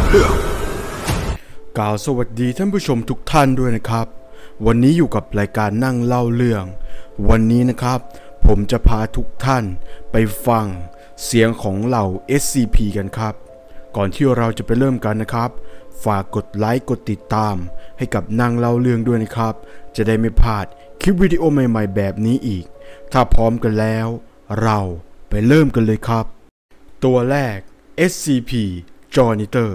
กล่าวสวัสดีท่านผู้ชมทุกท่านด้วยนะครับวันนี้อยู่กับรายการนั่งเล่าเรื่องวันนี้นะครับผมจะพาทุกท่านไปฟังเสียงของเหล่า SCP กันครับก่อนที่เราจะไปเริ่มกันนะครับฝากกดไลค์กดติดตามให้กับนั่งเล่าเรื่องด้วยนะครับจะได้ไม่พลาดคลิปวิดีโอใหม่ๆแบบนี้อีกถ้าพร้อมกันแล้วเราไปเริ่มกันเลยครับตัวแรก SCP Janitor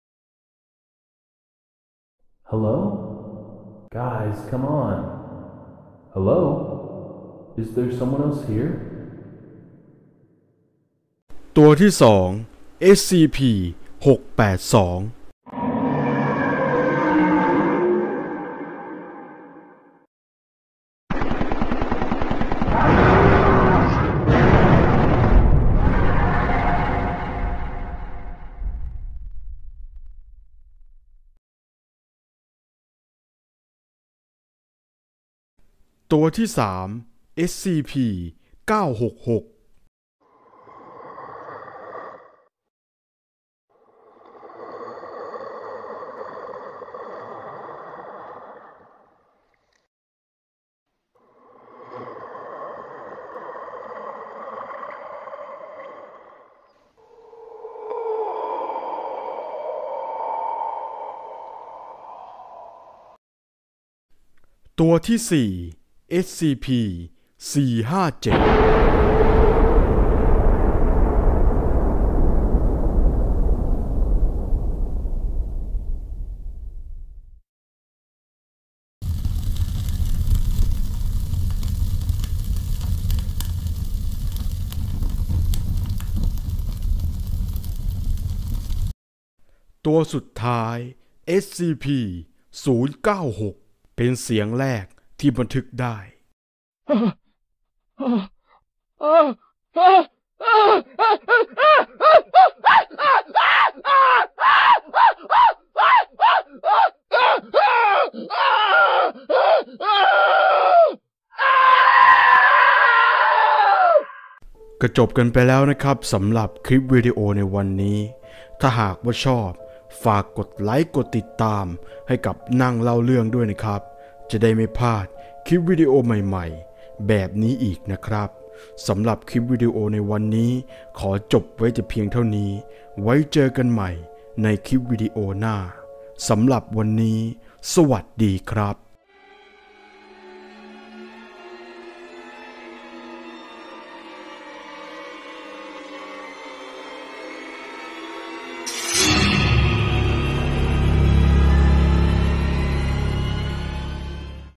Hello? Guys, come on. Hello? Is there someone else here? ตัวที่2 SCP 682ตัวที่3 SCP 966ตัวที่4 SCP 457ตัวสุดท้าย SCP 096เป็นเสียงแรกที่บันทึกได้ก็จบกันไปแล้วนะครับสำหรับคลิปวิดีโอในวันนี้ถ้าหากว่าชอบฝากกดไลค์กดติดตามให้กับนั่งเล่าเรื่องด้วยนะครับจะได้ไม่พลาดคลิปวิดีโอใหม่ๆแบบนี้อีกนะครับสำหรับคลิปวิดีโอในวันนี้ขอจบไว้แต่เพียงเท่านี้ไว้เจอกันใหม่ในคลิปวิดีโอหน้าสำหรับวันนี้สวัสดีครับ